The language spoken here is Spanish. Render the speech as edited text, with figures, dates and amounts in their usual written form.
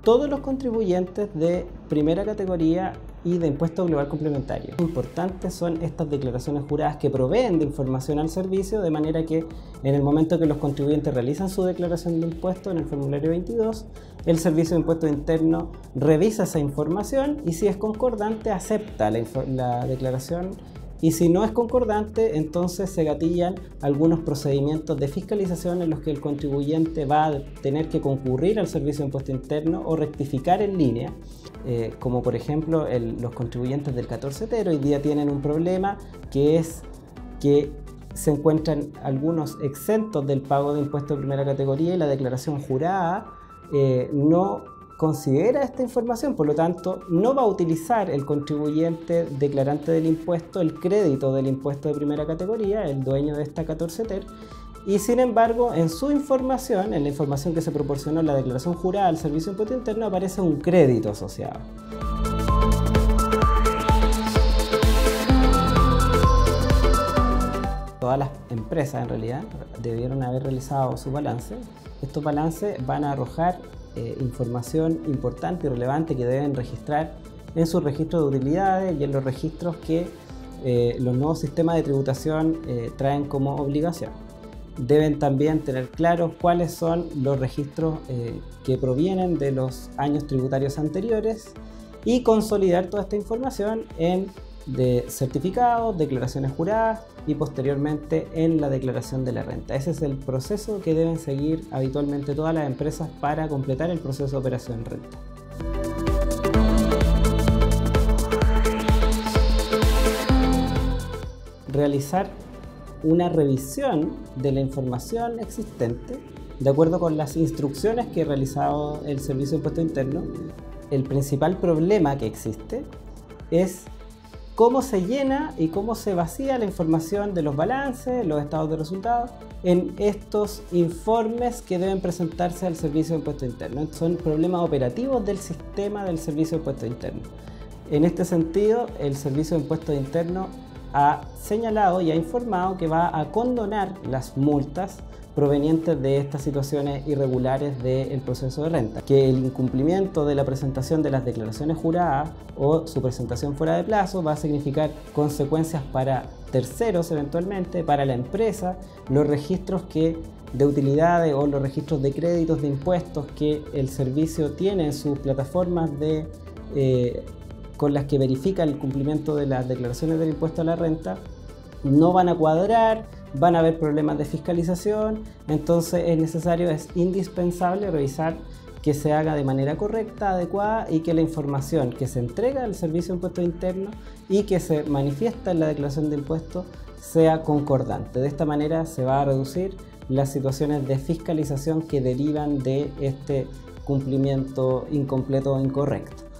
todos los contribuyentes de primera categoría y de impuesto global complementario. Importantes son estas declaraciones juradas que proveen de información al servicio, de manera que en el momento que los contribuyentes realizan su declaración de impuesto en el formulario 22, el Servicio de Impuesto Interno revisa esa información y si es concordante acepta la declaración, y si no es concordante, entonces se gatillan algunos procedimientos de fiscalización en los que el contribuyente va a tener que concurrir al Servicio de Impuesto Interno o rectificar en línea, como por ejemplo los contribuyentes del 14Ter hoy día tienen un problema, que es que se encuentran algunos exentos del pago de impuestos de primera categoría y la declaración jurada no considera esta información, por lo tanto no va a utilizar el contribuyente declarante del impuesto el crédito del impuesto de primera categoría, el dueño de esta 14Ter, y sin embargo en su información, en la información que se proporcionó en la declaración jurada al Servicio de Impuesto Interno, aparece un crédito asociado. Todas las empresas en realidad debieron haber realizado su balance. Estos balances van a arrojar información importante y relevante que deben registrar en sus registros de utilidades y en los registros que los nuevos sistemas de tributación traen como obligación. Deben también tener claros cuáles son los registros que provienen de los años tributarios anteriores y consolidar toda esta información en certificados, declaraciones juradas y posteriormente en la declaración de la renta. Ese es el proceso que deben seguir habitualmente todas las empresas para completar el proceso de operación renta. Realizar una revisión de la información existente de acuerdo con las instrucciones que ha realizado el Servicio de Impuesto Interno. El principal problema que existe es cómo se llena y cómo se vacía la información de los balances, los estados de resultados, en estos informes que deben presentarse al Servicio de Impuesto Interno. Son problemas operativos del sistema del Servicio de Impuesto Interno. En este sentido, el Servicio de Impuesto Interno ha señalado y ha informado que va a condonar las multas provenientes de estas situaciones irregulares del proceso de renta, que el incumplimiento de la presentación de las declaraciones juradas o su presentación fuera de plazo va a significar consecuencias para terceros eventualmente, para la empresa, los registros de utilidades o los registros de créditos de impuestos que el servicio tiene en sus plataformas con las que verifica el cumplimiento de las declaraciones del impuesto a la renta, no van a cuadrar, van a haber problemas de fiscalización. Entonces es indispensable revisar que se haga de manera correcta, adecuada, y que la información que se entrega al Servicio de Impuesto Interno y que se manifiesta en la declaración de impuestos sea concordante. De esta manera se va a reducir las situaciones de fiscalización que derivan de este cumplimiento incompleto o incorrecto.